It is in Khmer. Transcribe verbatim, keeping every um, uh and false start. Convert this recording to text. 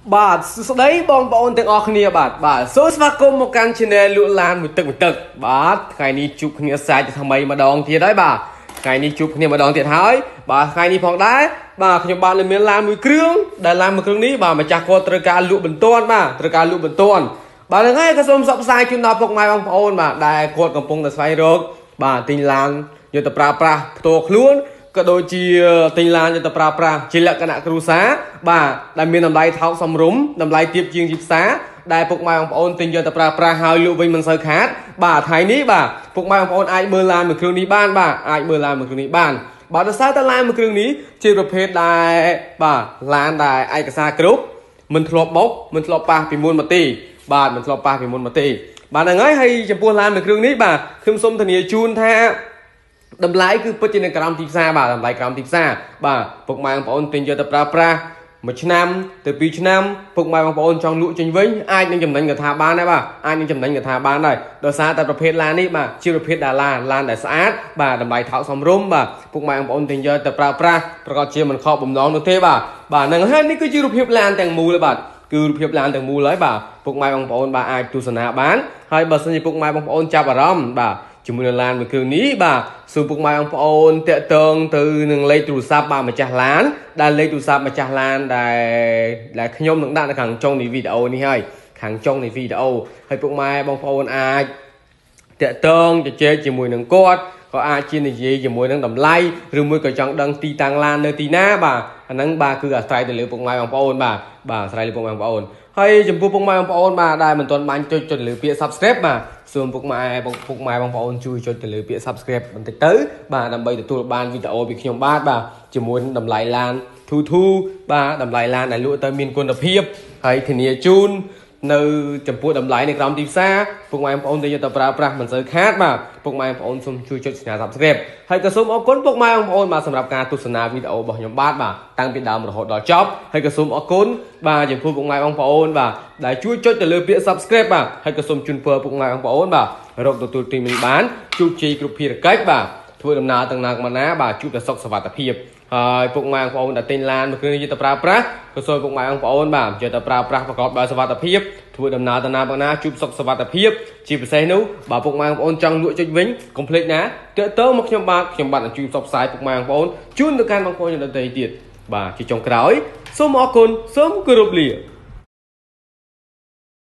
បាទស្ដីបងប្អូនទាំងអស់គ្នាបាទបាទសូមស្វាគមន៍មកកាន់ channel លក់ឡានមួយទឹកមួយទឹកបាទថ្ងៃនេះជួបគ្នាសាច់ថ្មីម្ដងទៀតហើយបាទថ្ងៃនេះជួបគ្នាម្ដងទៀតហើយបាទថ្ងៃនេះផងដែរបាទខ្ញុំបានមានឡានមួយគ្រឿងដែលឡានមួយគ្រឿងនេះបាទម្ចាស់គាត់ត្រូវការលក់បន្ទាន់បាទត្រូវការលក់បន្ទាន់បាទហ្នឹងហើយក៏សូមផ្សព្វផ្សាយជូនដល់ពុកម៉ែបងប្អូនបាទដែលគាត់កំពុងតែស្វែងរកបាទទិញឡានយកទៅប្រើប្រាស់ផ្ទាល់ខ្លួនក៏ដូចជាទិញឡានយកទៅប្រើប្រាស់ជាលក្ខណៈគ្រួសារបាទដែលមានតម្លៃថោកសមរម្យតម្លៃទាបជាងទីផ្សារដែលពុកម៉ែបងប្អូនទិញយកទៅប្រើប្រាស់ហើយលក់វិញមិនសូវខាតបាទថ្ងៃនេះបាទពុកម៉ែបងប្អូនអាចមើលឡានមួយគ្រឿងនេះបានបាទអាចមើលឡានមួយគ្រឿងនេះបានបាទដោយសារតែឡានមួយគ្រឿងនេះជាប្រភេទដែលបាទឡានដែលឯកសារគ្រប់មិនធ្លាប់បុកមិនធ្លាប់ប៉ះពីមុនមកទេបាទមិនធ្លាប់ប៉ះពីមុនមកទេបាទហ្នឹងហើយហើយចំពោះឡានមួយគ្រឿងនេះបាទខ្ញុំសូមធានាជូនថាតម្លៃគឺពិតជានៅក្រោមទីផ្សារបាទតម្លៃក្រោមទីផ្សារបាទពុកម៉ែបងប្អូនទិញយកទៅប្រើប្រាស់មួយឆ្នាំទៅពីរឆ្នាំពុកម៉ែបងប្អូនចង់លក់ចេញវិញអាចនឹងចំណេញកថាបានដែរបាទអាចនឹងចំណេញកថាបានដែរដោយសារតែប្រភេទឡាននេះបាទជាប្រភេទដែលឡានឡានដែលស្អាតបាទតម្លៃថោកសមរម្យបាទពុកម៉ែបងប្អូនទិញយកទៅប្រើប្រាស់ប្រកបជាមិនខកបំណងនោះទេបាទបាទហ្នឹងហើយនេះគឺជារូបភាពឡានទាំងមូលបាទគឺរូបភាពឡានទាំងមូលហើយបាទពុកម៉ែបងប្អូនបាទអាចទស្សនាបានហើយបើសិនជាពុកម៉ែបងប្អូនចាប់អារម្មណ៍បាទជាមួយនឹងឡានមួយគ្រឿងនេះបាទសូមពុកម៉ែបងប្អូនតាក់ទងទៅនឹងលេខទូរស័ព្ទបាទម្ចាស់ឡានដែលលេខទូរស័ព្ទម្ចាស់ឡានដែលដែលខ្ញុំនឹងដាក់នៅខាងចុងនៃវីដេអូនេះហើយខាងចុងនៃវីដេអូហើយពុកម៉ែបងប្អូនអាចតាក់ទងជជែកជាមួយនឹងគាត់ក៏អាចជានិយាយជាមួយនឹងតម្លៃឬមួយក៏ចង់ដឹងទីតាំងឡាននៅទីណាបាទអាហ្នឹងបាទគឺអាស្រ័យទៅលើពុកម៉ែបងប្អូនបាទបាទអាស្រ័យលើពុកម៉ែបងប្អូនហើយចំពោះពុកម៉ែបងប្អូនបាទដែលមិនទាន់បានចុចចុចលើពាក្យ Subscribe បាទសូមពុកម៉ែបងពុកម៉ែបងប្អូនជួយចុចទៅលើពាក្យ Subscribe បន្តិចទៅបាទដើម្បីទទួលបានវីដេអូពីខ្ញុំបាទបាទជាមួយនឹងតម្លៃឡានធូធូបាទតម្លៃឡានដែលលក់ទៅមានគុណភាពហើយធានាជូននៅចំពោះតម្លៃនៅក្រោមទីផ្សារពុកម៉ែបងប្អូនដែលយកទៅប្រើប្រាស់មិនសូវខាតបាទពុកម៉ែបងប្អូនសូមជួយចុចសញ្ញា Subscribe ហើយក៏សូមអរគុណពុកម៉ែបងប្អូនបាទសម្រាប់ការទស្សនាវីដេអូរបស់ខ្ញុំបាទបាទតាំងពីដើមរហូតដល់ចប់ហើយក៏សូមអរគុណបាទចំពោះពុកម៉ែបងប្អូនបាទដែលជួយចុចទៅលើពាក្យ Subscribe បាទហើយក៏សូមជូនពរពុកម៉ែបងប្អូនបាទរកទទួលទិញមិនបានជោគជ័យគ្រប់ភារកិច្ចបាទធ្វើដំណើរទាំងណាក៏ណាបាទជួបតែសុខសុវត្ថិភាពហើយពុកម៉ែបងប្អូនដែលទិញឡានមួយគ្រឿងយកទៅប្រើប្រាស់ក៏សូមពុកម៉ែបងប្អូនបាទយកទៅប្រើប្រាស់ប្រកបដោយសុវត្ថិភាពធ្វើដំណើរទៅណាទៅណាជួបសុខសុវត្ថិភាពជាពិសេសនោះបើពុកម៉ែបងប្អូនចង់លក់ចុចវិញកុំភ្លេចណាទាក់ទងមកខ្ញុំបាទខ្ញុំបាទនឹងជួយផ្សព្វផ្សាយពុកម៉ែបងប្អូនជូនទៅកាន់បងប្អូនដទៃទៀតបាទជាចុងក្រោយសូមអរគុណសូមគោរពលា